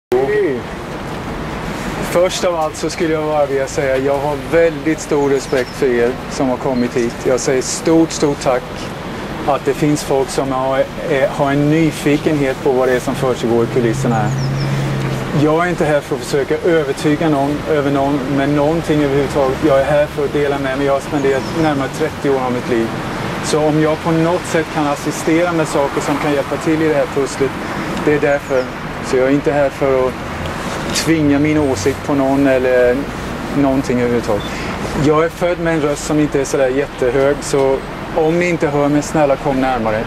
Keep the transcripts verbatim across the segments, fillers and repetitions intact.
Först av allt så skulle jag bara vilja säga att jag har väldigt stor respekt för er som har kommit hit. Jag säger stort, stort tack att det finns folk som har, är, har en nyfikenhet på vad det är som försiggår i kulisserna här. Jag är inte här för att försöka övertyga någon över någon med någonting överhuvudtaget. Jag är här för att dela med mig. Jag har spenderat närmare trettio år av mitt liv. Så om jag på något sätt kan assistera med saker som kan hjälpa till i det här pusslet, det är därför. Så jag är inte här för att tvinga min åsikt på någon eller någonting överhuvudtaget. Jag är född med en röst som inte är sådär jättehög, så om ni inte hör mig, snälla kom närmare.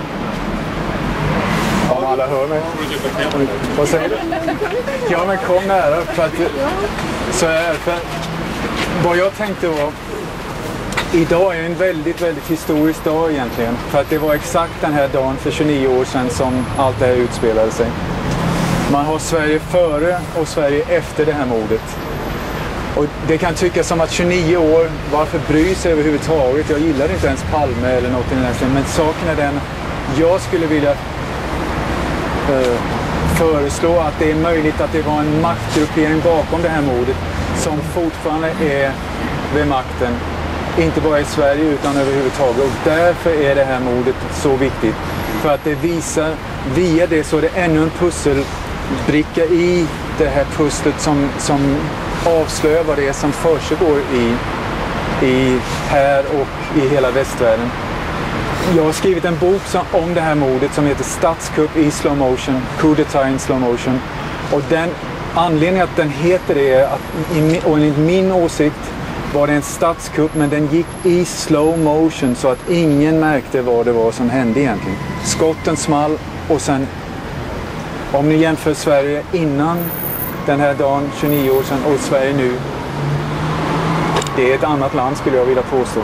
Om alla hör mig. Vad säger du? Ja, men kom nära för att så är för vad jag tänkte var idag är en väldigt, väldigt historisk dag egentligen. För att det var exakt den här dagen för tjugonio år sedan som allt det här utspelade sig. Man har Sverige före och Sverige efter det här mordet. Och det kan tyckas som att tjugonio år, varför bry sig överhuvudtaget? Jag gillar inte ens Palme eller något i den här stilen. Men saken är den, jag skulle vilja uh, föreslå att det är möjligt att det var en maktgruppering bakom det här mordet som fortfarande är vid makten. Inte bara i Sverige utan överhuvudtaget. Och därför är det här mordet så viktigt. För att det visar, via det så är det ännu en pusselbricka i det här pusslet som, som avslöjar vad det är som försiggår i, i här och i hela västvärlden. Jag har skrivit en bok som, om det här mordet som heter Statskupp i slow motion, coup d'etat in slow motion. Och den anledningen att den heter det är att, och enligt min åsikt, var det en statskupp, men den gick i slow motion så att ingen märkte vad det var som hände egentligen. Skotten small och sen, om ni jämför Sverige innan den här dagen, tjugonio år sedan, och Sverige nu, det är ett annat land skulle jag vilja påstå.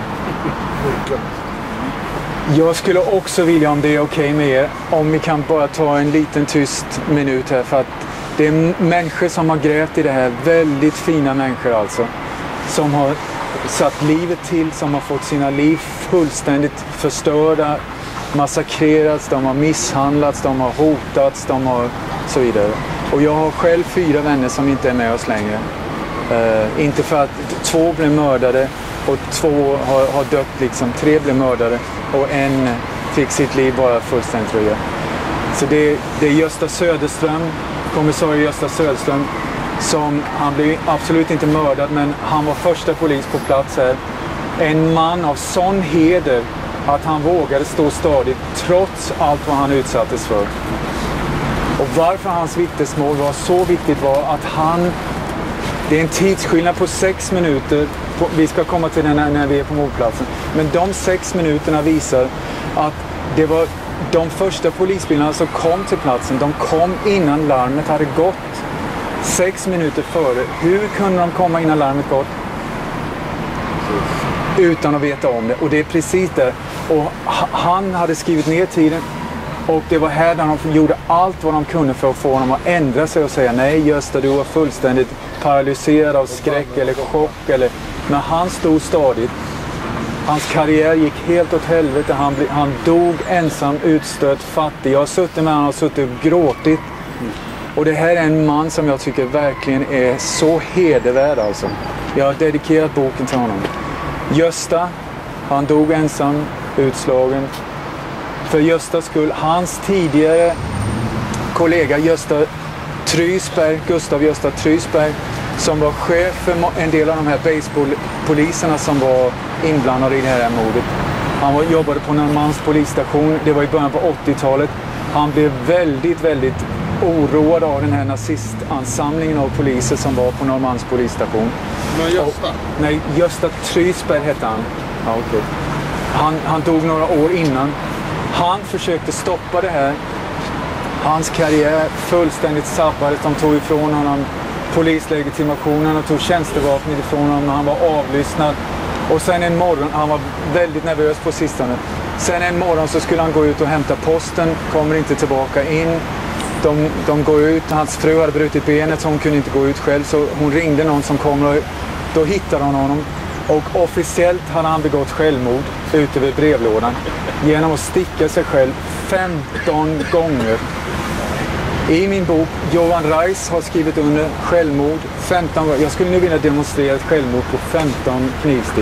Jag skulle också vilja, om det är okej med er, om vi kan bara ta en liten tyst minut här, för att det är människor som har grävt i det här, väldigt fina människor alltså. Som har satt livet till, som har fått sina liv fullständigt förstörda, massakrerats, de har misshandlats, de har hotats, de har så vidare. Och jag har själv fyra vänner som inte är med oss längre. Uh, inte för att två blev mördade och två har, har dött liksom, tre blev mördade och en fick sitt liv bara fullständigt röja. Så det, det är Gösta Söderström, kommissarie Gösta Söderström, som han blev absolut inte mördad, men han var första polis på plats här. En man av sån heder att han vågade stå stadigt trots allt vad han utsattes för. Och varför hans vittnesmål var så viktigt var att han, det är en tidsskillnad på sex minuter, på, vi ska komma till den när, när vi är på mordplatsen, men de sex minuterna visar att det var de första polisbilarna som kom till platsen, de kom innan larmet hade gått. Sex minuter före. Hur kunde de komma innan larmet gått? Utan att veta om det. Och det är precis det. Och han hade skrivit ner tiden. Och det var här där de gjorde allt vad de kunde för att få honom att ändra sig och säga nej Gösta, du var fullständigt paralyserad av skräck eller chock. Eller... Men han stod stadigt. Hans karriär gick helt åt helvete. Han, ble... han dog ensam, utstött, fattig. Jag har suttit med honom och suttit och gråtit. Och det här är en man som jag tycker verkligen är så hedervärd alltså. Jag har dedikerat boken till honom. Gösta, han dog ensam, utslagen. För Göstas skull, hans tidigare kollega Gösta Trysberg, Gustav Gösta Trysberg, som var chef för en del av de här baseballpoliserna som var inblandade i det här mordet. Han var, jobbade på Norrmalms polisstation, det var i början på åttiotalet. Han blev väldigt, väldigt oroad av den här nazistansamlingen av poliser som var på Norrmalms polisstation. Men Gösta? Och, nej, Gösta Trysberg hette han. Ja, okay. han. Han dog några år innan. Han försökte stoppa det här. Hans karriär fullständigt sabbades. De tog ifrån honom polislegitimationen och tog tjänstevapnet ifrån honom när han var avlyssnad. Och sen en morgon, han var väldigt nervös på sistone. Sen en morgon så skulle han gå ut och hämta posten, kommer inte tillbaka in. De, de går ut, hans fru hade brutit benet så hon kunde inte gå ut själv, så hon ringde någon som kom och då hittade hon honom. Och officiellt hade han begått självmord ute vid brevlådan genom att sticka sig själv femton gånger. I min bok, Johan Reis har skrivit under självmord femton gånger. Jag skulle nu vilja demonstrera ett självmord på femton knivstick.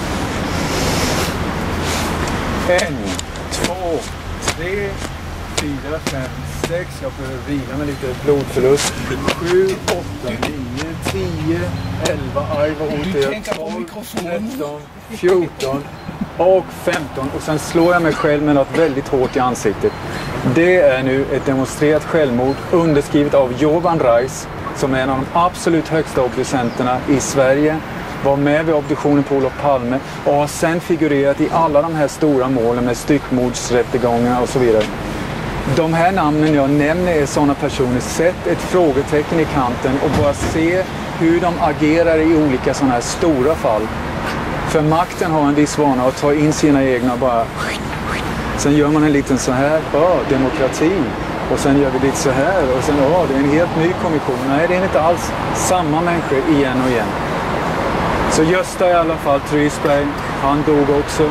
En, två, tre, fyra, fem, sex. Jag behöver vila med lite blodförlust. Sju, åtta, nio, tio, elva. Aj vad ont det är. tolv, tretton, fjorton och femton. Och sen slår jag mig själv med något väldigt hårt i ansiktet. Det är nu ett demonstrerat självmord underskrivet av Johan Reis, som är en av de absolut högsta obducenterna i Sverige. Var med vid obduktionen på Olof Palme och har sen figurerat i alla de här stora målen med styckmordsrättegångarna och så vidare. De här namnen jag nämner är sådana personer. Sätt ett frågetecken i kanten och bara se hur de agerar i olika sådana här stora fall. För makten har en viss vana att ta in sina egna och bara... Sen gör man en liten så här, ja, demokrati. Och sen gör vi lite så här och sen, ja, det är en helt ny kommission. Nej, det är inte alls samma människor igen och igen. Så Gösta i alla fall, Trysberg, han dog också.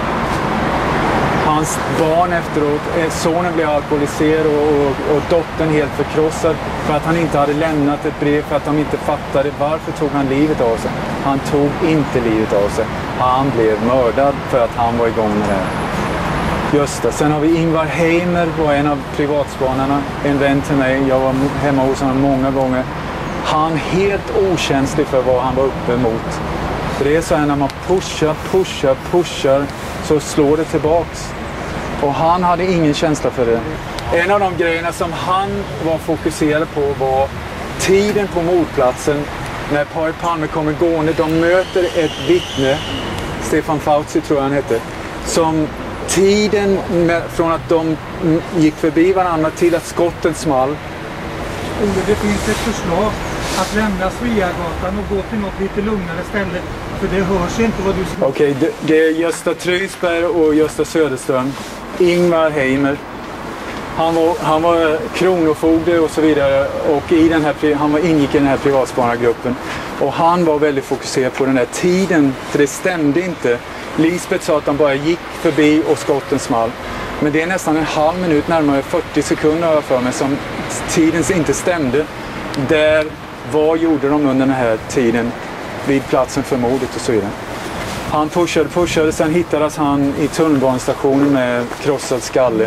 Hans barn efteråt, sonen blev alkoholiserad och, och, och dottern helt förkrossad för att han inte hade lämnat ett brev, för att de inte fattade varför tog han livet av sig. Han tog inte livet av sig. Han blev mördad för att han var igång med det här. Gösta. Sen har vi Ingvar Heimer, var en av privatspanarna, en vän till mig. Jag var hemma hos honom många gånger. Han helt okänslig för vad han var uppe mot. För det är så här när man pushar, pushar, pushar så slår det tillbaks. Och han hade ingen känsla för det. En av de grejerna som han var fokuserad på var tiden på mordplatsen. När paret Palme kommer gående, de möter ett vittne, Stefan Fauci tror jag han hette, som tiden med, från att de gick förbi varandra till att skotten small. Det finns ett förslag att lämna Sveagatan och gå till något lite lugnare ställe. För det hörs inte vad du säger. Okej, det, det är Gösta Trysberg och Gösta Söderström. Ingvar Heimer. Han var, han var kronofogde och så vidare. Och i den här, han var, ingick i den här privatspanargruppen. Och han var väldigt fokuserad på den här tiden. För det stämde inte. Lisbeth sa att de bara gick förbi och skotten small. Men det är nästan en halv minut, närmare fyrtio sekunder för mig, som tiden inte stämde. Där, vad gjorde de under den här tiden vid platsen för mordet och så vidare. Han pushade, pushade, sen hittades han i tunnelbanestationen med krossad skalle.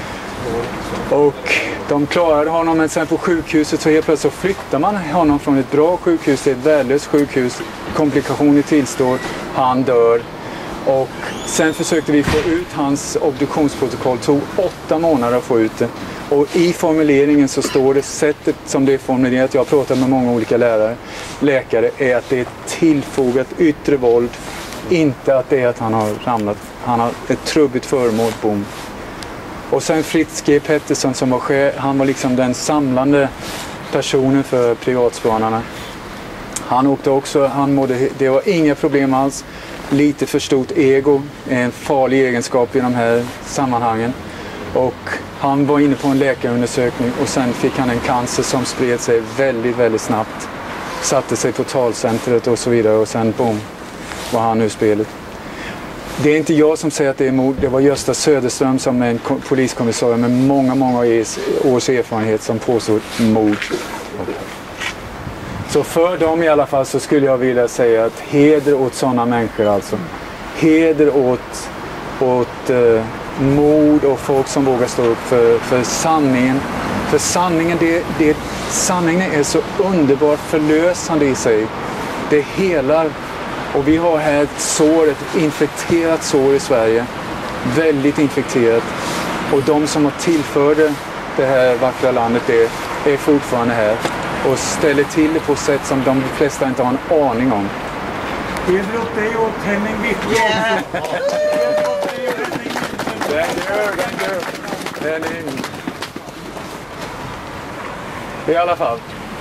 Och de klarade honom, men sen på sjukhuset så helt plötsligt så flyttar man honom från ett bra sjukhus till ett värdelöst sjukhus. Komplikationer tillstår, han dör. Och sen försökte vi få ut hans obduktionsprotokoll. Det tog åtta månader att få ut det. Och i formuleringen så står det, sättet som det är formulerat, jag har pratat med många olika lärare, läkare, är att det är tillfogat yttre våld. Inte att det är att han har ramlat. Han har ett trubbigt föremål, boom. Och sen Fritz G. Pettersson som var chef, han var liksom den samlande personen för privatspanarna. Han åkte också, han mådde, det var inga problem alls. Lite för stort ego är en farlig egenskap i de här sammanhangen. Och han var inne på en läkarundersökning och sen fick han en cancer som spred sig väldigt, väldigt snabbt. Satte sig på talcentret och så vidare och sen boom, var han ur spelet. Det är inte jag som säger att det är mord, det var Gösta Söderström som är en poliskommissarie med många, många års erfarenhet som påstod mord. Så för dem i alla fall så skulle jag vilja säga att heder åt sådana människor alltså. Heder åt, åt uh, mod och folk som vågar stå upp för, för sanningen. För sanningen, det, det, sanningen är så underbart förlösande i sig. Det helar. Och vi har här ett sår, ett infekterat sår i Sverige. Väldigt infekterat. Och de som har tillförde det här vackra landet är, är fortfarande här. Och ställer till det på ett sätt som de flesta inte har en aning om. Heder åt dig och Henning Wittgren. Henning. I alla fall.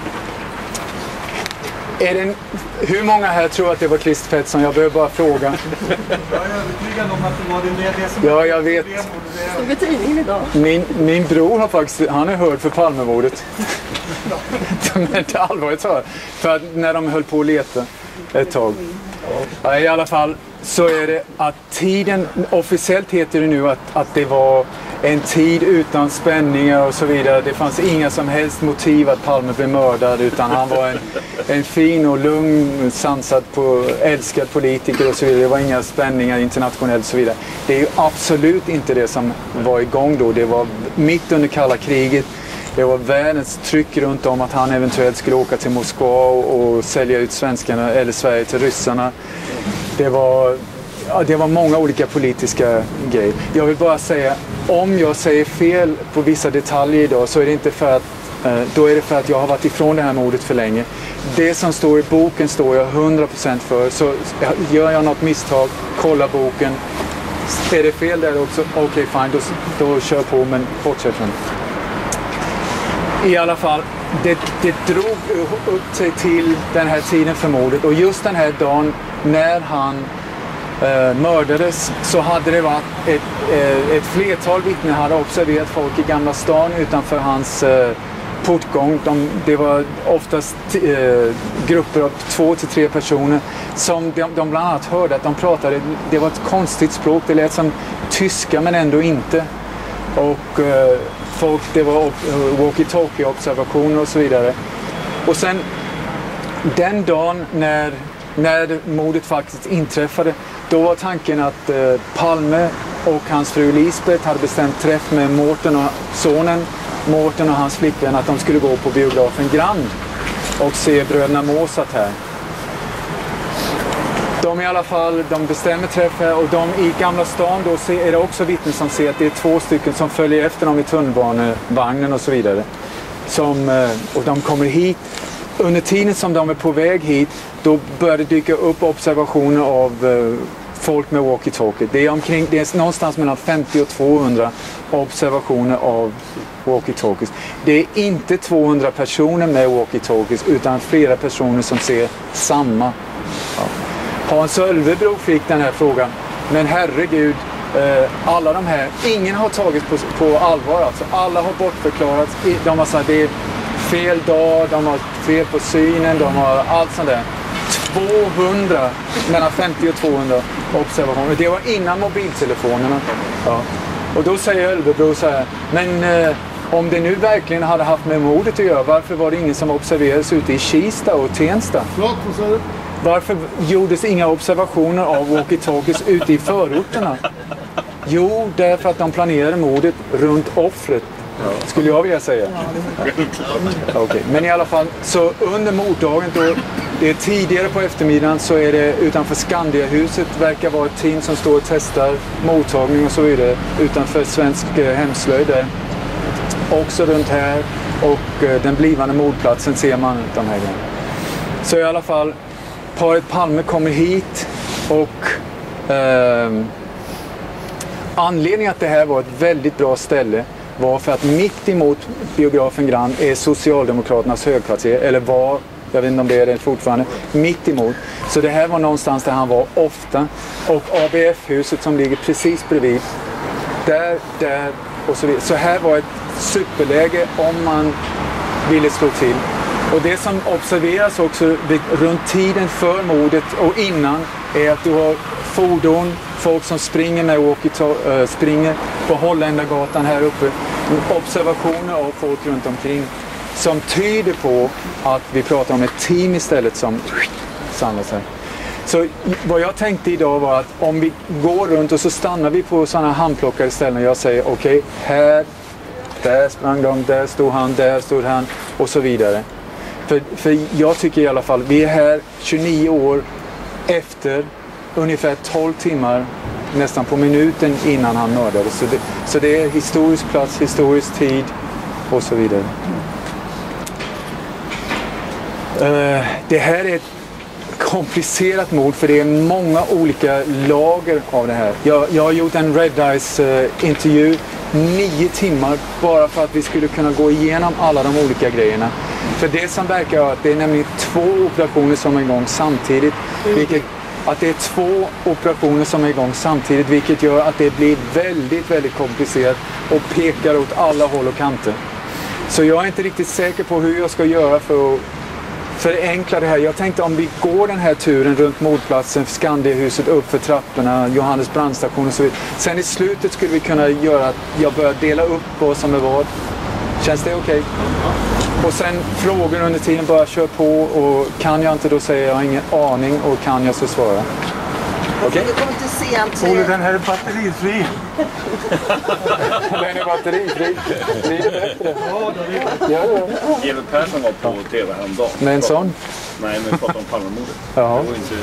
Är det en, hur många här tror att det var Christer Pettersson? Jag behöver bara fråga. Jag är övertygad om att det var det, det som... Ja, jag vet. Stod i tidningen idag. Min, min bror har faktiskt, han är hörd för Palmemordet. Men det är allvarligt så. För att när de höll på att leta ett tag. Ja, i alla fall så är det att tiden, officiellt heter det nu att, att det var en tid utan spänningar och så vidare. Det fanns inga som helst motiv att Palme blev mördad, utan han var en, en fin och lugn, sansad, på, älskad politiker och så vidare. Det var inga spänningar internationellt och så vidare. Det är ju absolut inte det som var igång då. Det var mitt under kalla kriget. Det var världens tryck runt om att han eventuellt skulle åka till Moskva och, och sälja ut svenskarna eller Sverige till ryssarna. Det var, ja, det var många olika politiska grejer. Jag vill bara säga, om jag säger fel på vissa detaljer idag så är det inte för att, eh, då är det för att jag har varit ifrån det här mordet för länge. Det som står i boken står jag hundra procent för. Så gör jag något misstag, kolla boken. Är det fel där också? Okej, okay, fine, då, då kör på, men bortsett från det. I alla fall, det, det drog upp sig till den här tiden för mordet. Och just den här dagen när han eh, mördades så hade det varit ett, eh, ett flertal vittnen hade observerat folk i Gamla stan utanför hans eh, portgång. De, det var oftast eh, grupper av två till tre personer som de, de bland annat hörde att de pratade. Det var ett konstigt språk, det lät som tyska men ändå inte. Och eh, folk, det var walkie-talkie-observationer och så vidare. Och sen den dagen när, när mordet faktiskt inträffade, då var tanken att eh, Palme och hans fru Lisbeth hade bestämt träff med Mårten och sonen, Mårten och hans flickvän, att de skulle gå på biografen Grand och se bröderna Mozart här. De i alla fall, de bestämmer träff här, och de i Gamla stan då ser, är det också vittnen som ser att det är två stycken som följer efter dem i tunnelbanevagnen och så vidare. Som, och de kommer hit. Under tiden som de är på väg hit, då börjar det dyka upp observationer av uh, folk med walkie-talkie. Det är, omkring, det är någonstans mellan femtio och tvåhundra observationer av walkie-talkies. Det är inte tvåhundra personer med walkie-talkies, utan flera personer som ser samma. Ja. Hans Ölvebro fick den här frågan, men herregud, eh, alla de här, ingen har tagits på, på allvar alltså. Alla har bortförklarats. De har sagt det är fel dag, de har fel på synen, de har allt sånt där. tvåhundra, mellan femtio och tvåhundra observationer. Det var innan mobiltelefonerna. Ja. Och då säger Ölvebro så här, men eh, om det nu verkligen hade haft med mordet att göra, varför var det ingen som observerades ute i Kista och Tensta? Förlåt, vad säger du? Varför gjordes inga observationer av walkie-talkies ute i förorterna? Jo, därför att de planerade mordet runt offret, skulle jag vilja säga. Okay. Men i alla fall, så under morddagen, då, det är tidigare på eftermiddagen, så är det utanför Skandiahuset, verkar vara ett team som står och testar mottagning och så vidare utanför Svensk hemslöjd där. Också runt här, och den blivande mordplatsen ser man de här grejerna. Så i alla fall, paret Palme kommer hit, och eh, anledningen att det här var ett väldigt bra ställe var för att mitt emot biografen Grand är Socialdemokraternas högkvarter, eller var, jag vet inte om det är det fortfarande, mitt emot. Så det här var någonstans där han var ofta, och A B F-huset som ligger precis bredvid, där, där och så vidare. Så här var ett superläge om man ville slå till. Och det som observeras också runt tiden för mordet och innan är att du har fordon, folk som springer med walkie-talkie, äh, springer på Holländargatan här uppe. Observationer av folk runt omkring som tyder på att vi pratar om ett team istället som samlas här. Så vad jag tänkte idag var att om vi går runt och så stannar vi på sådana handplockade ställen och jag säger okej, okay, här, där sprang de, där stod han, där stod han och så vidare. För, för jag tycker i alla fall, vi är här tjugonio år efter, ungefär tolv timmar nästan på minuten innan han mördades. Så det, så det är historisk plats, historisk tid och så vidare. Uh, det här är ett komplicerat mord för det är många olika lager av det här. Jag, jag har gjort en Red Eyes uh, intervju nio timmar bara för att vi skulle kunna gå igenom alla de olika grejerna. För det som verkar vara att det är nämligen två operationer som är igång samtidigt, vilket, att det är två operationer som är igång samtidigt, vilket gör att det blir väldigt, väldigt komplicerat och pekar åt alla håll och kanter. Så jag är inte riktigt säker på hur jag ska göra för att förenkla det här. Jag tänkte om vi går den här turen runt mordplatsen, Skandiahuset, upp för trapporna, Johannes brandstation och så vidare. Sen i slutet skulle vi kunna göra att jag börjar dela upp vad som är vad. Känns det okej? Okay? Och sen frågor under tiden, bara kör på, och kan jag inte då säger jag har ingen aning, och kan jag så svara. Okej? Okay. Du kommer inte sent. Olle, den här är batterifri. Den är batterifri. Det är bättre. Ja, det är ja, ja. Evert Persson var på tv häromdagen. Med en sån? Nej, men vi pratade om Palmemordet. Ja. Det var inte...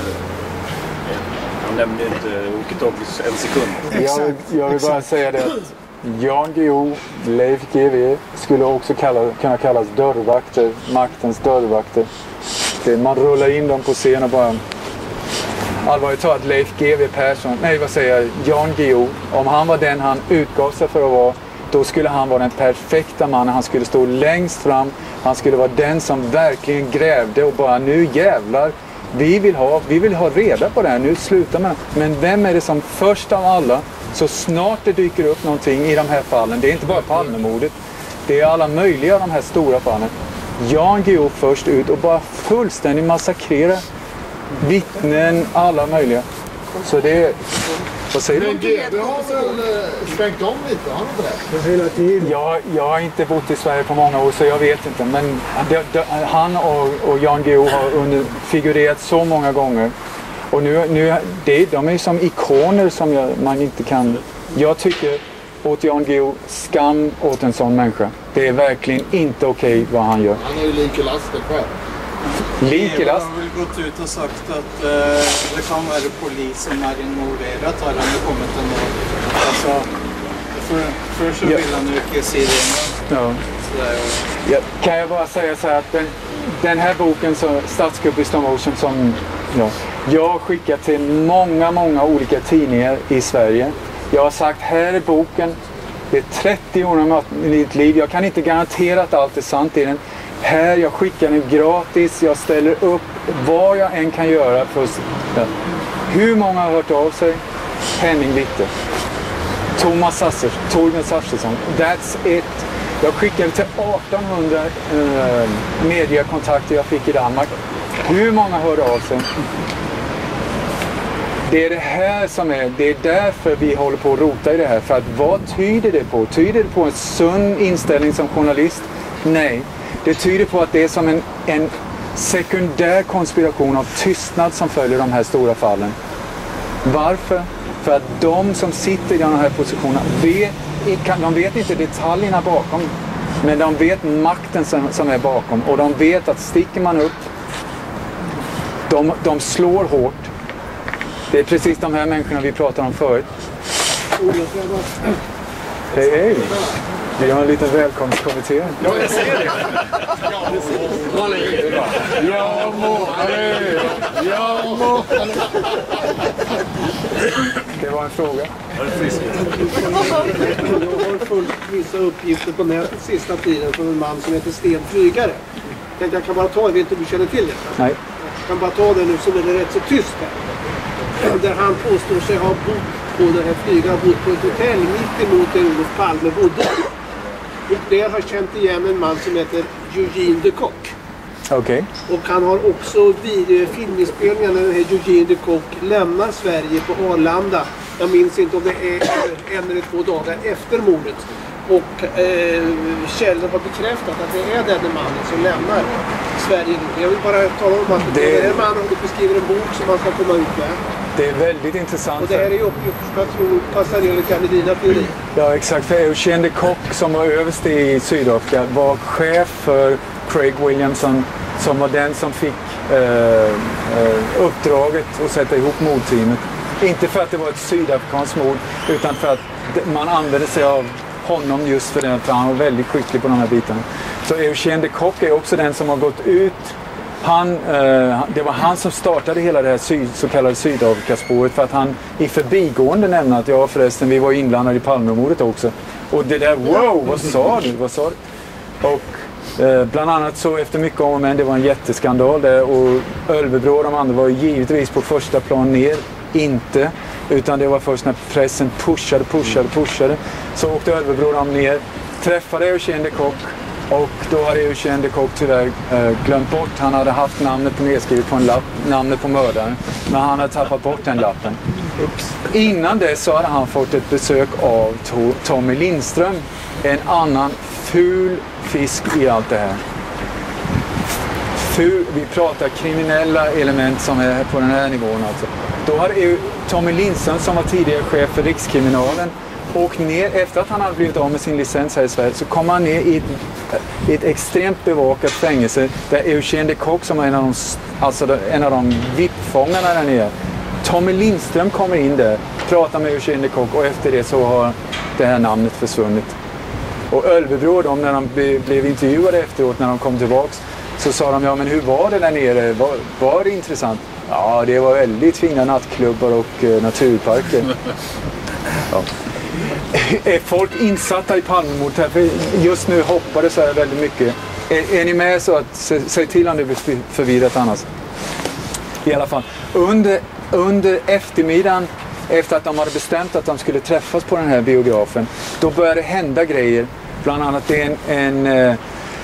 Han nämnde inte walkie-talkies en sekund. Jag vill, jag vill bara säga det att Jan Guillou, Leif G W skulle också kalla, kunna kallas dörrvakter, maktens dörrvakter. Det, man rullar in dem på scen och bara... Allvarligt talat, Leif G W Persson, nej vad säger jag, Jan Guillou, om han var den han utgav sig för att vara, då skulle han vara den perfekta mannen. Han skulle stå längst fram, han skulle vara den som verkligen grävde och bara nu jävlar, vi vill ha, vi vill ha reda på det här, nu slutar man. Men vem är det som först av alla, så snart det dyker upp någonting i de här fallen, det är inte bara Palmemordet, det är alla möjliga av de här stora fallen. Jan Guillou först ut och bara fullständigt massakrera vittnen, alla möjliga. Så det är... Vad säger du? Men G W har väl svängt om lite, har han inte det? hela tiden. Jag, jag har inte bott i Sverige på många år så jag vet inte. Men det, det, han och, och Jan Guillou har under, figurerat så många gånger. Och nu, nu det, de är som ikoner som jag, man inte kan... Jag tycker åt Jan Guillou, skam åt en sån människa. Det är verkligen inte okej okay vad han gör. Han är ju lika lastig själv. Likelast. Han har väl gått ut och sagt att uh, det kan vara polis som är involverat. Har han ju kommit en år. Alltså, för, för så vill ja. han ju inte se det. Ja. Ja, kan jag bara säga så här att den, den här boken, så, Statskupp i slow motion, som ja, jag har skickat till många, många olika tidningar i Sverige. Jag har sagt, här är boken. Det är trettio år av mitt liv. Jag kan inte garantera att allt är sant i den. Här, jag skickar den gratis, jag ställer upp vad jag än kan göra för att... Hur många har hört av sig? Henning Witte. Thomas Sasser, Torbjörn Sassersson. That's it. Jag skickade till artonhundra eh, mediekontakter jag fick i Danmark. Hur många hörde av sig? Det är det här som är, det är därför vi håller på att rota i det här. För att vad tyder det på? Tyder det på en sund inställning som journalist? Nej. Det tyder på att det är som en, en sekundär konspiration av tystnad som följer de här stora fallen. Varför? För att de som sitter i de här positionerna vet, de vet inte detaljerna bakom, men de vet makten som, som är bakom. Och de vet att sticker man upp, de, de slår hårt. Det är precis de här människorna vi pratade om förut. Hej, hej! Vi har en liten välkomstkommitté. Ja, jag ser det. Ja, må. Ja, må. Det var en fråga. Jag har följt vissa uppgifter på nätet sista tiden från en man som heter Sten Flygare. Jag, jag kan bara ta, jag vet inte om du känner till det. Nej. Jag kan bara ta det nu så är det rätt så tyst här. Där han påstår sig ha bott på den här flygaren, bott på ett hotell mitt emot där Olof Palme bodde. Och där har känt igen en man som heter Eugene de Kock. Okej. Okay. Och han har också vid filminspelningen när den här Eugene de Kock lämnar Sverige på Arlanda. Jag minns inte om det är en eller två dagar efter mordet. Och eh, källor har bekräftat att det är den mannen som lämnar Sverige. Jag vill bara tala om att det, det är en man som beskriver en bok som man ska komma ut med. Det är väldigt intressant. Och det här är uppgifter som jag tror passar in i dina teori. Ja, exakt. För Eugene de Kock som var överste i Sydafrika var chef för Craig Williamson som var den som fick eh, eh, uppdraget att sätta ihop mordteamet. Inte för att det var ett sydafrikanskt mord utan för att man använde sig av honom just för det, för han var väldigt skicklig på de här bitarna. Så Eugene de Kock är också den som har gått ut. Han, eh, det var han som startade hela det här syd, så kallade Sydafrikaspåret för att han i förbigående nämnde att ja förresten, vi var inblandade i Palmemordet också. Och det där, wow, vad sa du? Vad sa du? Och eh, bland annat så efter mycket om och men, det var en jätteskandal där och Ölvebro och de andra var givetvis på första plan ner, inte. Utan det var först när pressen pushade, pushade, pushade. Så åkte Ölvebro de ner, träffade Eugene de Kock Och då hade Eugène de Kock tyvärr eh, glömt bort. Han hade haft namnet på nedskrivet på en lapp, namnet på mördaren. Men han hade tappat bort den lappen. Ups. Innan det så hade han fått ett besök av to- Tommy Lindström. En annan ful fisk i allt det här. Ful, vi pratar kriminella element som är på den här nivån alltså. Då hade ju Tommy Lindström som var tidigare chef för Rikskriminalen och ner efter att han hade blivit av med sin licens här i Sverige så kom han ner i ett, i ett extremt bevakat fängelse där Eugène de Kock som var en av de, alltså en av de V I P-fångarna där nere. Tommy Lindström kommer in där, pratar med Eugène de Kock och efter det så har det här namnet försvunnit. Och Ölvebro, de, när de blev intervjuade efteråt när de kom tillbaks så sa de, ja men hur var det där nere? Var, var det intressant? Ja, det var väldigt fina nattklubbar och uh, naturparker. Ja. Är folk insatta i Palmemordet här? För just nu hoppar det så här väldigt mycket. Är, är ni med så att sä, säg till om det blir förvirrat annars? I alla fall, under, under eftermiddagen efter att de hade bestämt att de skulle träffas på den här biografen, då började det hända grejer. Bland annat det är en, en eh,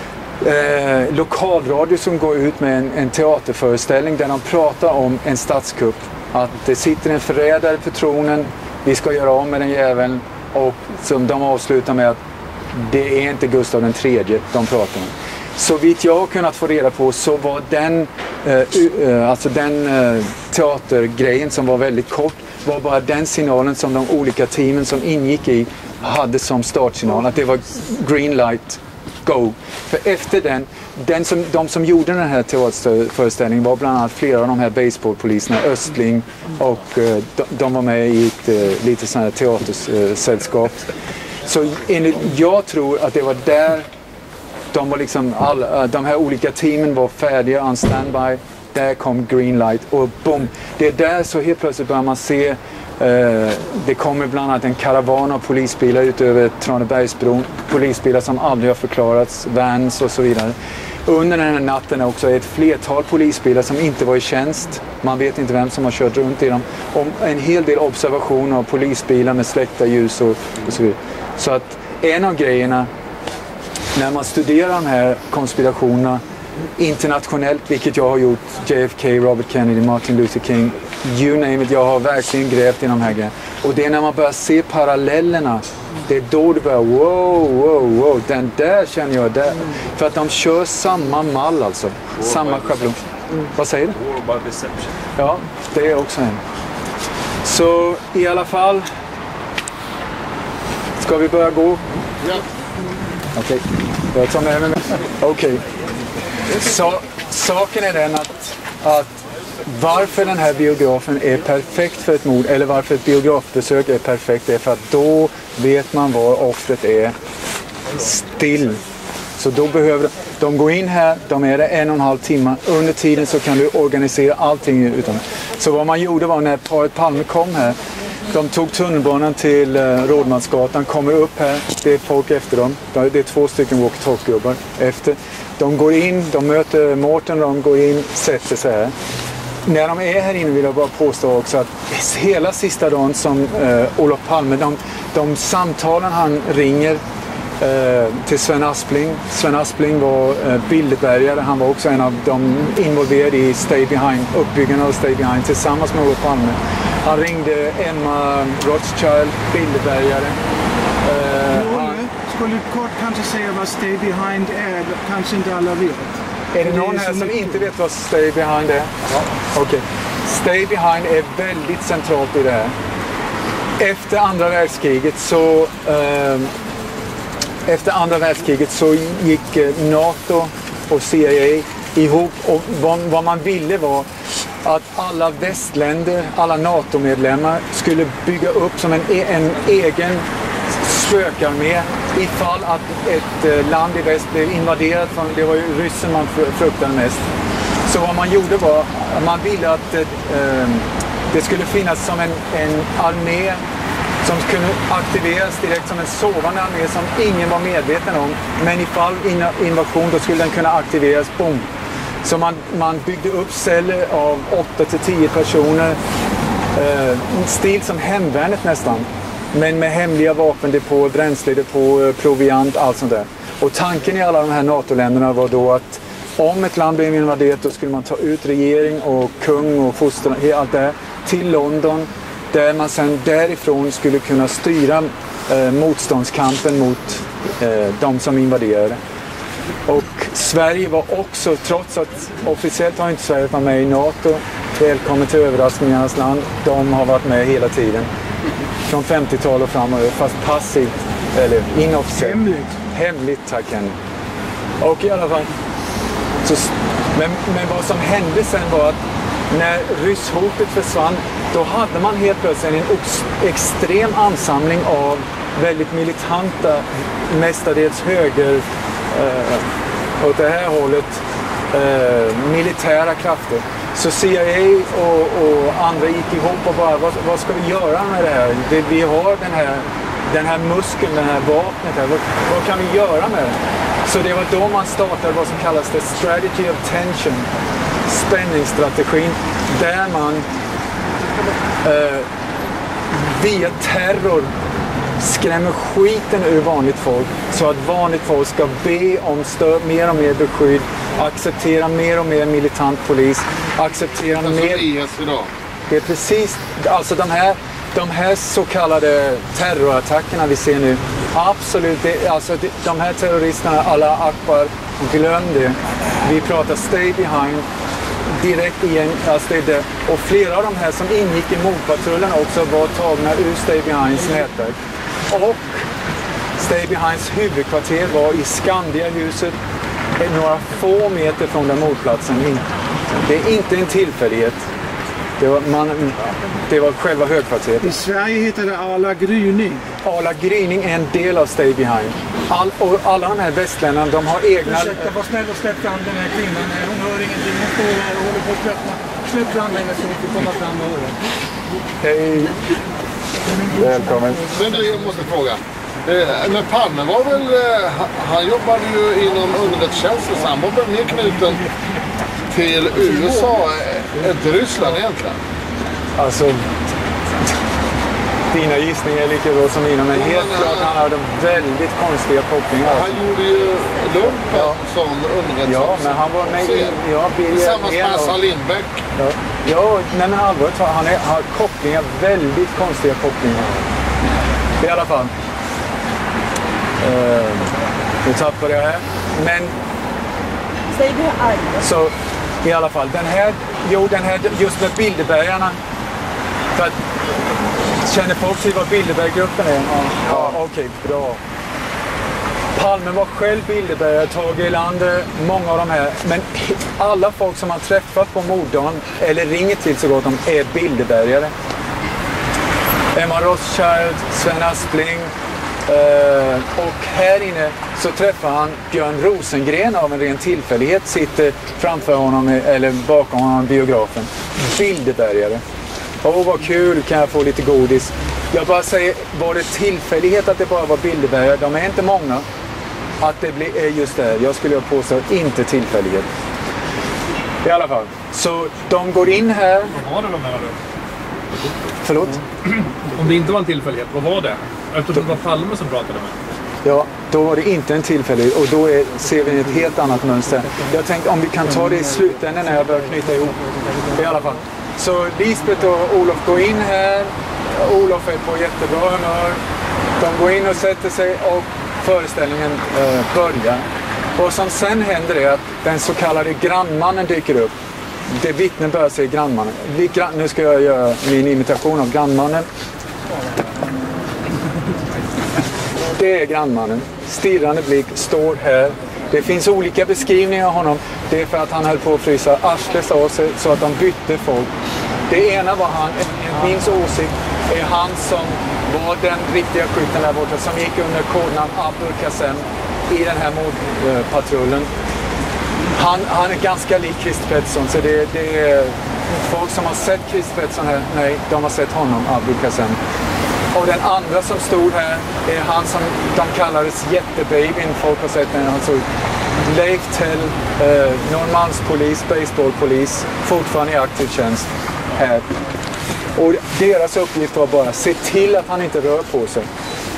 eh, lokalradio som går ut med en, en teaterföreställning där de pratar om en statskupp. Att det sitter en förrädare på tronen, vi ska göra om med den jäveln, och som de avslutar med att det är inte Gustav den tredje de pratar om. Så vitt jag har kunnat få reda på så var den, eh, uh, alltså den uh, teatergrejen som var väldigt kort var bara den signalen som de olika teamen som ingick i hade som startsignal. Att det var green light, go. För efter den, den som, de som gjorde den här teaterföreställningen var bland annat flera av de här baseballpoliserna, Östling, och uh, de, de var med i ett uh, lite sån här teatersällskap. Så enligt, jag tror att det var där de var liksom all, de här olika teamen var färdiga on standby. Där kom green light och boom. Det är där så helt plötsligt börjar man se eh, det kommer bland annat en karavan av polisbilar utöver Tranebergsbron. Polisbilar som aldrig har förklarats, vans och så vidare. Under den här natten är också ett flertal polisbilar som inte var i tjänst. Man vet inte vem som har kört runt i dem. Och en hel del observationer av polisbilar med släckta ljus och, och så vidare. Så att en av grejerna när man studerar de här konspirationerna internationellt, vilket jag har gjort, J F K, Robert Kennedy, Martin Luther King, you name it, jag har verkligen grävt i de här grejerna. Och det är när man börjar se parallellerna, det är då du börjar, wow, wow, wow, den där känner jag där. För att de kör samma mall alltså, samma schablon. Vad säger du? War by deception. Ja, det är också en. Så i alla fall, ska vi börja gå? Ja. Okej, okay. Jag tar med mig. Okej. Okay. Så saken är den att, att varför den här biografen är perfekt för ett mord, eller varför ett biografbesök är perfekt, är för att då vet man var offret är still. Så då behöver de gå in här, de är där en och en halv timme. Under tiden så kan du organisera allting utan. Så vad man gjorde var när paret Palme kom här, de tog tunnelbanan till eh, Rådmansgatan, kommer upp här, det är folk efter dem. Det är två stycken walkie-talkie-gubbar efter. De går in, de möter Mårten, de går in, sätter sig här. När de är här inne vill jag bara påstå också att hela sista dagen som eh, Olof Palme, de, de samtalen han ringer eh, till Sven Aspling. Sven Aspling var eh, Bilderbergare, han var också en av de involverade i Stay Behind, uppbyggnaden av Stay Behind tillsammans med Olof Palme. Han ringde Emma Rothschild, Bilderbergare. Eh, han, Skulle du kort kanske säga vad Stay Behind är, kanske inte alla vet. Är det någon här som inte vet vad Stay Behind är? Ja. Okej. Okay. Stay Behind är väldigt centralt i det här. Efter andra världskriget så eh, efter andra världskriget så gick eh, NATO och C I A ihop, och vad, vad man ville var att alla västländer, alla NATO-medlemmar skulle bygga upp som en, en egen spökarmé ifall att ett land i väst blev invaderat. Från, det var ju ryssen man fruktade mest. Så vad man gjorde var att man ville att eh, det skulle finnas som en, en armé som kunde aktiveras direkt som en sovande armé som ingen var medveten om. Men ifall invasion då skulle den kunna aktiveras, boom. Så man, man byggde upp celler av åtta till tio personer, eh, stil som hemvärnet nästan. Men med hemliga vapendepåer, bränsledepåer, proviant, allt sånt där. Och tanken i alla de här NATO-länderna var då att om ett land blev invaderat då skulle man ta ut regering och kung och fostran, allt det här, till London. Där man sen därifrån skulle kunna styra eh, motståndskampen mot eh, de som invaderade. Och Sverige var också, trots att officiellt har inte Sverige varit med i NATO, välkommen till överraskningarnas land, de har varit med hela tiden. Från femtiotalet och framåt, fast passivt, eller inofficiellt. Hemligt. Hemligt, tack Henry. Och i alla fall, så, men, men vad som hände sen var att när rysshotet försvann, då hade man helt plötsligt en extrem ansamling av väldigt militanta, mestadels höger, eh, åt det här hållet, eh, militära krafter. Så C I A och, och andra gick ihop och bara, vad, vad ska vi göra med det här? Det, vi har den här, den här muskeln, den här vapnet här. Vad, vad kan vi göra med det? Så det var då man startade vad som kallas the strategy of tension, spänningsstrategin, där man eh, via terror skrämmer skiten ur vanligt folk så att vanligt folk ska be om stöd, mer och mer beskydd, acceptera mer och mer militant polis, acceptera alltså mer... I S idag. Det är precis, alltså de här, de här så kallade terrorattackerna vi ser nu, absolut, det, alltså de, de här terroristerna, alla Akbar, glöm det. Vi pratar stay behind, direkt igen, alltså det är det. Och flera av de här som ingick i motpatrullen också var tagna ur Stay Behinds nätverk. Och Stay Behinds huvudkvarter var i Skandiahuset, några få meter från den mordplatsen. Det är inte en tillfällighet. Det var, man, det var själva högkvarteret. I Sverige heter det Arla Gryning. Arla Gryning är en del av Stay Behind. All, och alla de här västländerna, de har egna... Ursäkta, var snäll och släpp fram den här kvinnan. Hon hör ingenting. Hon står här och håller på att släppa. Släpp fram henne så hon får komma fram och höra. Hej. Välkommen. Men du, jag måste fråga. Eh, men Palme var väl... Eh, han jobbade ju inom underrättelsetjänsten, så han var väl mer knuten till U S A än till Ryssland egentligen? Alltså... Dina gissningar är lika bra som mina, men helt men, klart han hade väldigt konstiga kopplingar. Han gjorde ju lumpen Ja. som underrättelsetjänst. Ja, men han var med i... Ja, tillsammans med Assar Lindbäck. Ja, ja nej, men allvarligt, han är, har kopplingar, väldigt konstiga kopplingar. I alla fall. Uh, nu tappade jag här. Men... Säg det här. Så i alla fall, den här, jo, den här, just med Bilderbergarna. För att, känner folk till vad Bilderberggruppen är? Ja, ja okej, okay, bra. Palme var själv Bilderbergare, Tage Erlander, många av de här. Men alla folk som man träffat på morddagen, eller ringer till så gott de är Bilderbergare. Emma Rothschild, Sven Aspling. Uh, och här inne så träffar han Björn Rosengren av en ren tillfällighet, sitter framför honom eller bakom honom biografen. Bilderbergare. Åh, vad kul, kan jag få lite godis? Jag bara säger, var det tillfällighet att det bara var Bilderbergare? De är inte många. Att det blir just det här, jag skulle påstå inte tillfällighet. I alla fall, så de går in här. Vad var det de här? Förlåt? Om det inte var en tillfällighet, vad var det? Eftersom det var Palme som pratade med. Ja, då var det inte en tillfällighet och då är, ser vi ett helt annat mönster. Jag tänkte om vi kan ta det i slutändan när jag börjar knyta ihop. I alla fall. Så Lisbeth och Olof går in här. Olof är på jättebra humör. De går in och sätter sig och föreställningen eh, börjar. Och som sen händer är att den så kallade grannmannen dyker upp. Det vittnen börjar säga grannmannen. Vi, gran, nu ska jag göra min imitation av grannmannen. Det är grannmannen. Stirrande blick, står här. Det finns olika beskrivningar av honom. Det är för att han höll på att frysa arslet av sig så att de bytte folk. Det ena var han, min åsikt, är han som var den riktiga skytten där borta som gick under kodnamn Abul Qassem i den här mordpatrullen. Han, han är ganska lik Chris Pettersson, så det, det är folk som har sett Chris Pettersson här, nej, de har sett honom, Abul Qassem. Och den andra som stod här är han som de kallades jättebabyn, folk har sett den, han såg Leif Tell, eh, Norrmalmspolis, baseballpolis, fortfarande i aktiv tjänst här. Och deras uppgift var bara se till att han inte rör på sig.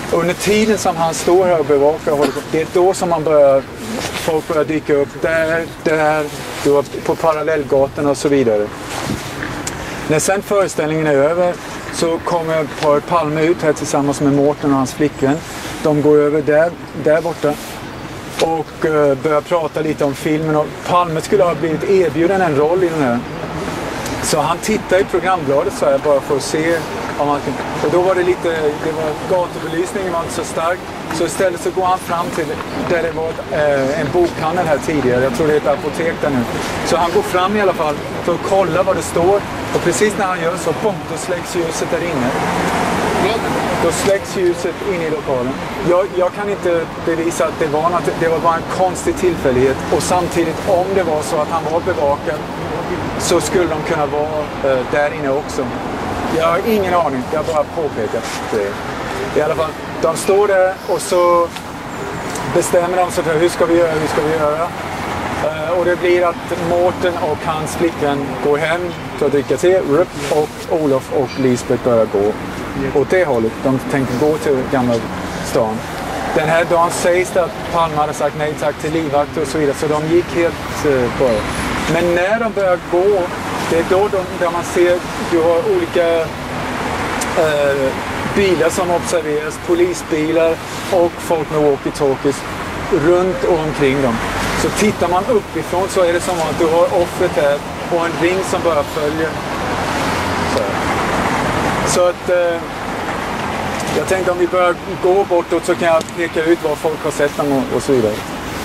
Under tiden som han står här och bevakar, det är då som man börjar, folk börjar dyka upp där, där, då, på parallellgatorna och så vidare. När sen föreställningen är över så kommer par Palme ut här tillsammans med Mårten och hans flickvän. De går över där, där borta och uh, börjar prata lite om filmen. Och Palme skulle ha blivit erbjuden en roll i den här. Så han tittar i programbladet så här bara för att se om han kan. Och då var det lite, det var gatubelysningen var inte så stark. Så istället så går han fram till där det var eh, en bokhandel här tidigare. Jag tror det är ett apotek där nu. Så han går fram i alla fall för att kolla vad det står. Och precis när han gör så, bom, då släcks ljuset där inne. Då släcks ljuset in i lokalen. Jag, jag kan inte bevisa att det var något, det var bara en konstig tillfällighet. Och samtidigt, om det var så att han var bevakad, så skulle de kunna vara eh, där inne också. Jag har ingen aning, jag har bara påpekat det. I alla fall, de står där och så bestämmer de sig för hur ska vi göra, hur ska vi göra. Uh, och det blir att Mårten och hans flickvän går hem för att dricka te, och Olof och Lisbeth börjar gå åt det hållet. De tänkte gå till Gamla stan. Den här dagen sägs det att Palme hade sagt nej tack till livvakter och så vidare, så de gick helt uh, bara. Men när de börjar gå, det är då de, där man ser, du har olika uh, bilar som observeras, polisbilar och folk med walkie-talkies runt och omkring dem. Så tittar man uppifrån så är det som att du har offret här och en ring som bara följer. Så, så att eh, jag tänkte om vi börjar gå bortåt så kan jag peka ut vad folk har sett dem och, och så vidare.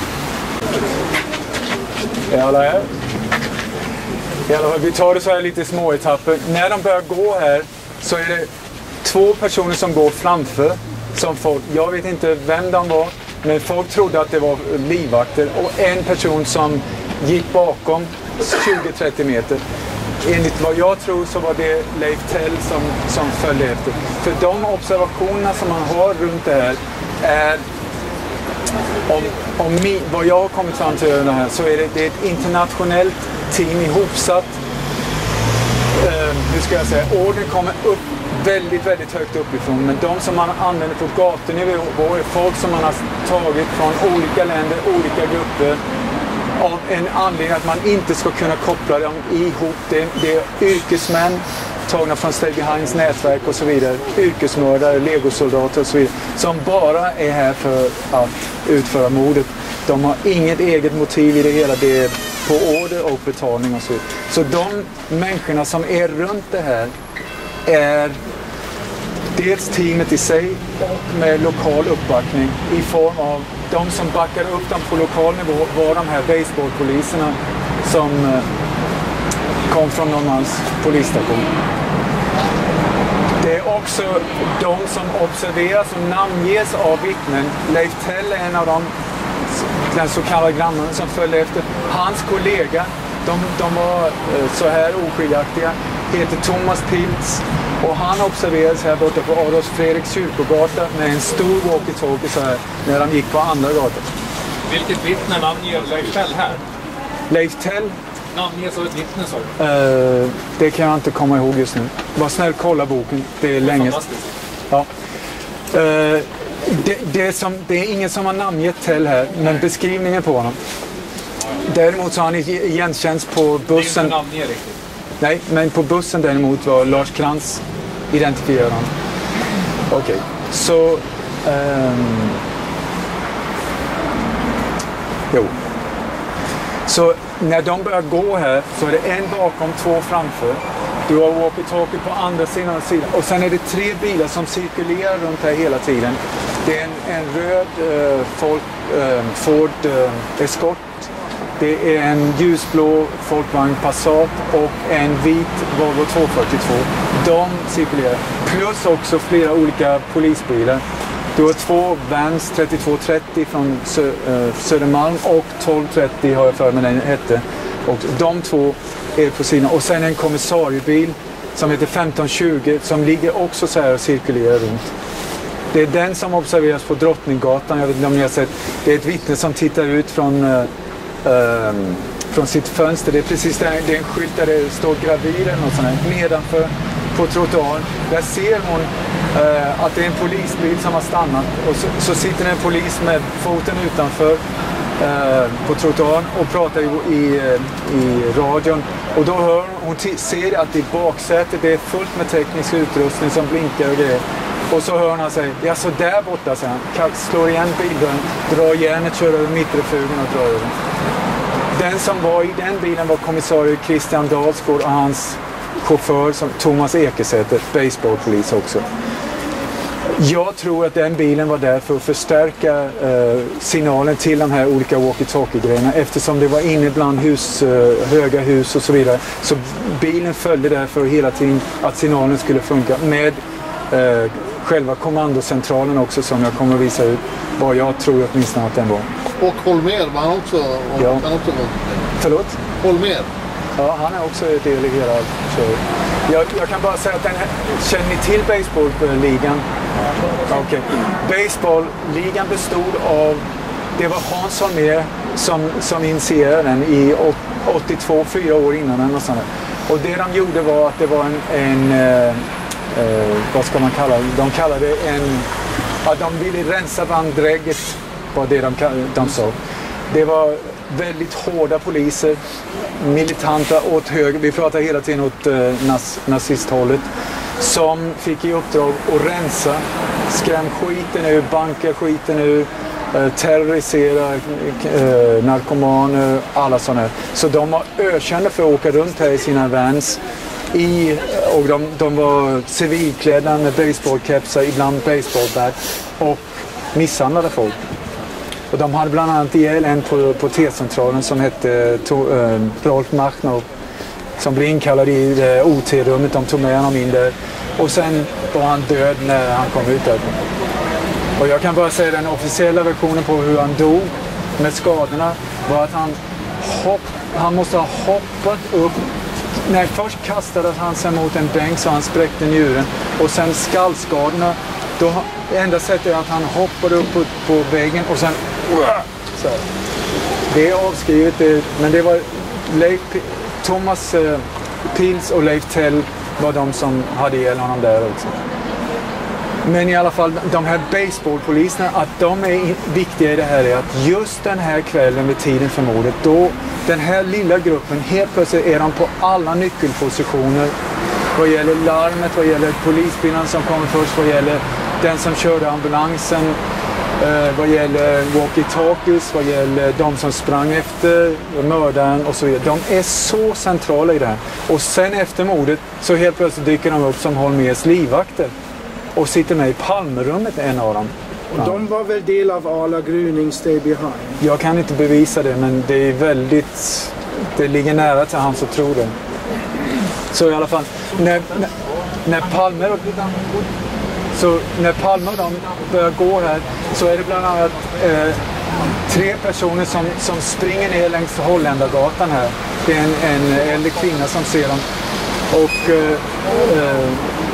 Är alla här? I alla fall, vi tar det så här lite små etapper. När de börjar gå här så är det två personer som går framför. Som folk, jag vet inte vem de var. Men folk trodde att det var livvakter och en person som gick bakom tjugo till trettio meter. Enligt vad jag tror så var det Leif Tell som, som följde efter. För de observationerna som man har runt det här är, om, om mi, vad jag har kommit fram till det här, så är det, det är ett internationellt team ihopsatt. Eh, hur ska jag säga, orden kommer upp väldigt, väldigt högt uppifrån. Men de som man använder på gatunivå är folk som man har tagit från olika länder, olika grupper. Av en anledning att man inte ska kunna koppla dem ihop. Det, det är yrkesmän tagna från Stay Behinds nätverk och så vidare. Yrkesmördare, legosoldater och så vidare. Som bara är här för att utföra mordet. De har inget eget motiv i det hela. Det är på order och betalning och så vidare. Så de människorna som är runt det här är dels teamet i sig och med lokal uppbackning i form av de som backar upp dem på lokal nivå var de här baseballpoliserna som kom från Norrmalms polisstation. Det är också de som observeras och namnges av vittnen. Leif Tell är en av dem, den så kallade grannen som följde efter. Hans kollega, de, de var så här oskiljaktiga, heter Thomas Pilz. Och han observerades här borta på Adolf Fredriks kyrkogata med en stor walkie-talkie så här när de gick på andra gatan. Vilket vittne namnger Leif Tell här? Leif Tell? Namnges av ett vittne, så? Uh, det kan jag inte komma ihåg just nu. Var snäll, kolla boken. Det är länge. Ja. Uh, det, det, är som, det är ingen som har namngett Tell här, men beskrivningen på honom. Däremot så har han igenkännts på bussen. Det är inte namnger riktigt. Nej, men på bussen däremot var Lars Krantz identifierad honom. Okej, okay. Så... Um, jo. Så när de börjar gå här så är det en bakom, två framför. Du har walkie-talkie på andra sidan och sidan. Och sen är det tre bilar som cirkulerar runt här hela tiden. Det är en, en röd uh, Ford, uh, Ford uh, Escort. Det är en ljusblå Volkswagen Passat och en vit Volvo tvåhundrafyrtiotvå. De cirkulerar. Plus också flera olika polisbilar. Du har två Vans trettiotvå trettio från Sö äh, Södermalm och tolv trettio har jag för mig den hette. Och de två är på sidan. Och sen en kommissariebil som heter femton tjugo som ligger också så här och cirkulerar runt. Det är den som observeras på Drottninggatan. Jag vet inte om ni har sett. Det är ett vittne som tittar ut från... Äh, Um, från sitt fönster. Det är precis där, det är en skylt där det står gravid eller något sånt här. Nedanför på trottoaren. Där ser hon eh, att det är en polisbil som har stannat. Och så, så sitter en polis med foten utanför eh, på trottoaren och pratar i, i, i radion. Och då hör hon, hon ser att i baksätet det är fullt med teknisk utrustning som blinkar och grejer. Och så hör han sig, ja så där borta, säger han. Slår igen bilen, drar järnet, kör över mittrefugen och drar över. Den som var i den bilen var kommissarie Christian Dalsgård och hans chaufför som Thomas Ekesäter, baseballpolis också. Jag tror att den bilen var där för att förstärka eh, signalen till de här olika walkie-talkie-grejerna eftersom det var inne bland hus, eh, höga hus och så vidare. Så bilen följde därför hela tiden att signalen skulle funka med eh, själva kommandocentralen också som jag kommer att visa ut vad jag tror åtminstone att den var. Och Holmér var han också? Ja. Han också var. Förlåt? Holmér? Ja, han är också delegerad. Jag, jag kan bara säga att den här, känner ni till baseballligan? Okej. Okay. Baseballligan bestod av, det var Hans Holmér som, som initierade den i åttiotvå, fyra år innan den och sånt. Och det de gjorde var att det var en, en eh, eh, vad ska man kalla det? De kallade det en, att de ville rensa vanddrägget, var det de, de sa. Det var väldigt hårda poliser, militanta åt höger, vi pratar hela tiden åt eh, nas, nazisthållet, som fick i uppdrag att rensa, skräm skiten ur, banka skiten ur, eh, terrorisera eh, narkomaner, alla sådana. Så de var ökända för att åka runt här i sina vans i, och de, de var civilklädda med baseballkepsar, ibland baseballbat och misshandlade folk. Och de hade bland annat ihjäl en på, på T-centralen som hette to, äh, Rolf Machner som blev inkallad i äh, O T-rummet. De tog med honom in där. Och sen var han död när han kom ut där. Och jag kan bara säga den officiella versionen på hur han dog med skadorna var att han, hopp, han måste ha hoppat upp. Nej, först kastade han sig mot en bänk så han spräckte njuren. Och sen skallskadorna. Då, enda sättet är att han hoppade upp på, på väggen och sen så. Det är avskrivet, det, men det var Leif, Thomas eh, Pils och Leif Tell var de som hade ihjäl honom där också. Men i alla fall, de här baseballpoliserna, att de är viktiga i det här är att just den här kvällen vid tiden för mordet, då den här lilla gruppen, helt plötsligt är de på alla nyckelpositioner. Vad gäller larmet, vad gäller polisbilen som kommer först, vad gäller den som körde ambulansen, eh, vad gäller walkie-talkies, vad gäller de som sprang efter mördaren och så vidare. De är så centrala i det här. Och sen efter mordet så helt plötsligt dyker de upp som Holmérs livvakter och sitter med i Palmerummet, en av dem. Och de var väl del av Ala Gruning Stay Behind? Jag kan inte bevisa det, men det är väldigt, det ligger nära till han som tror det. Så i alla fall, när, när, när Palme så när Palme och de börjar gå här så är det bland annat eh, tre personer som, som springer ner längs Holländargatan här. Det är en, en äldre kvinna som ser dem. Och eh, eh,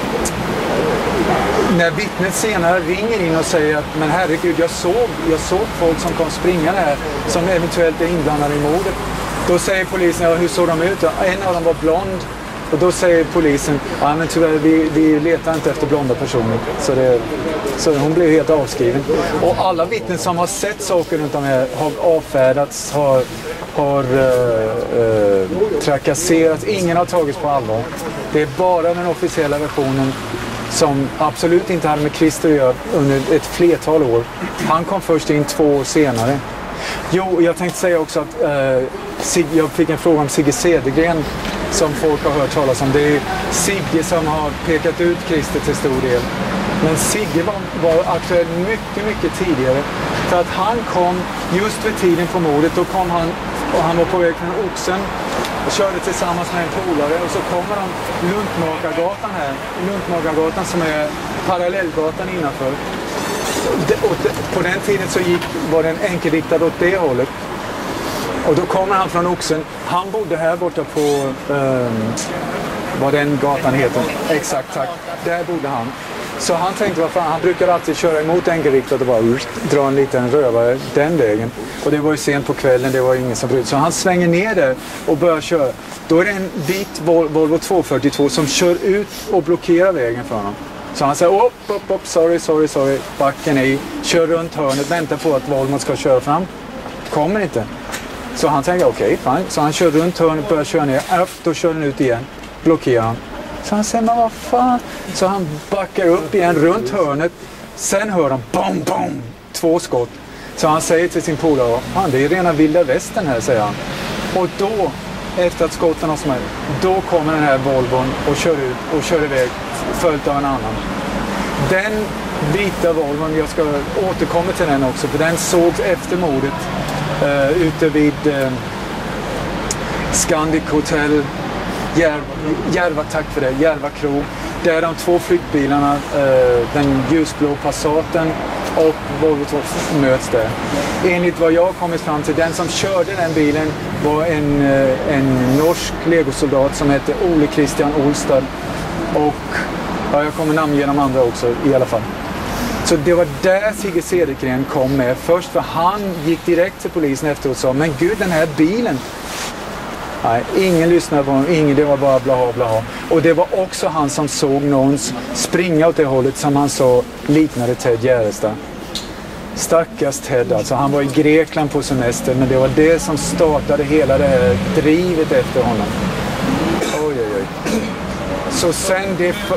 när vittnet senare ringer in och säger att men herregud, jag såg, jag såg folk som kom springa här som eventuellt är inblandade i mordet. Då säger polisen, ja, hur såg de ut? En av dem var blond. Och då säger polisen, ja men tyvärr, vi, vi letar inte efter blonda personer. Så, det, så hon blev helt avskriven. Och alla vittnen som har sett saker runt om här har avfärdats, har, har uh, uh, trakasserats. Ingen har tagits på allvar. Det är bara den officiella versionen som absolut inte hade med Christer att göra under ett flertal år. Han kom först in två år senare. Jo, jag tänkte säga också att uh, Sig, jag fick en fråga om Sigge Cedergren som folk har hört talas om. Det är Sigge som har pekat ut Christer till stor del. Men Sigge var, var aktuell mycket, mycket tidigare. För att han kom just vid tiden på mordet. Då kom han, och han var på väg från Oxen och körde tillsammans med en polare. Och så kommer de Luntmagargatan här. Luntmagargatan som är parallellgatan innanför. Och på den tiden så gick, var det en enkelriktad åt det hållet. Och då kommer han från Oxen. Han bodde här borta på, eh, vad den gatan heter. Exakt, tack. Där bodde han. Så han tänkte, vad fan, han brukar alltid köra emot enkelriktat och bara urst, dra en liten rövare den vägen. Och det var ju sent på kvällen, det var ingen som brydde sig. Så han svänger ner där och börjar köra. Då är det en vit Volvo tvåhundrafyrtiotvå som kör ut och blockerar vägen för honom. Så han säger, upp, upp, upp, sorry, sorry, sorry, backen i, kör runt hörnet, väntar på att Volvo ska köra fram. Kommer inte. Så han tänker, okej, okay, fine. Så han kör runt hörnet, börjar köra ner, upp, då kör den ut igen, blockerar han. Så han säger, men vad fan? Så han backar upp igen runt hörnet. Sen hör han bom, bom, två skott. Så han säger till sin polare, fan det är rena vilda västern här, säger han. Och då, efter att skotten har smält, då kommer den här Volvon och kör ut och kör iväg, följt av en annan. Den vita Volvon, jag ska återkomma till den också, för den sågs efter mordet uh, ute vid uh, Scandic Hotel. Järva, Järva, tack för det, Järva krog. Där de två flyktbilarna, eh, den ljusblå Passaten och Volvo två möts där. Enligt vad jag har kommit fram till, den som körde den bilen var en, eh, en norsk legosoldat som hette Ole Christian Olstad. Och ja, jag kommer namnge de andra också i alla fall. Så det var där Sigge Cedergren kom med först, för han gick direkt till polisen efteråt och sa, men gud, den här bilen. Nej, ingen lyssnade på honom, ingen, det var bara blaha blaha. Och det var också han som såg någon springa åt det hållet som han sa liknade Ted Gärdestad. Stackars Ted, alltså han var i Grekland på semester, men det var det som startade hela det här drivet efter honom. Oj, oj, oj. Så sen det... För...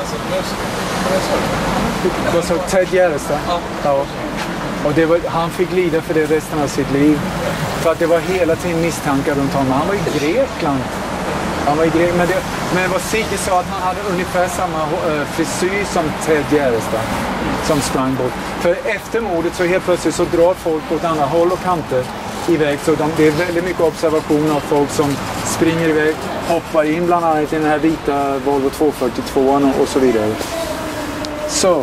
Vad sa Ted Gärdestad? Ja. Och det var, han fick lida för det resten av sitt liv. För att det var hela tiden misstankar runt honom. Han var i Grekland. Han var i Grekland. Men, det, men vad Sigge sa, att han hade ungefär samma uh, frisyr som Ted Gärdestad. Som sprang bort. För efter mordet så helt plötsligt så drar folk åt andra håll och kanter iväg. Så de, det är väldigt mycket observation av folk som springer iväg. Hoppar in bland annat i den här vita Volvo tvåhundrafyrtiotvå och, och så vidare. Så...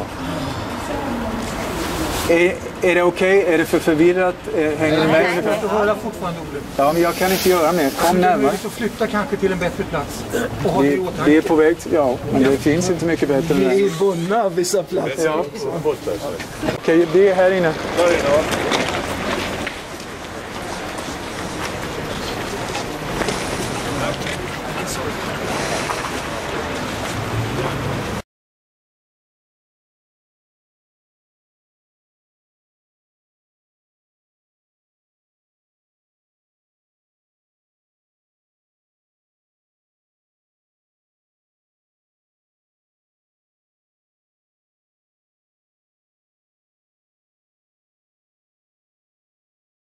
Är, är det okej? Okay? Är det för förvirrat? Hänger ni med? Jag höra fortfarande ordet. Ja, men jag kan inte göra mer. Kom närmare. Du flytta kanske till en bättre plats. Och ha det i åtanke. Vi är på väg, ja, men det finns inte mycket bättre. Vi är bundna av vissa platser. Ja. Okej, okay, det är här inne.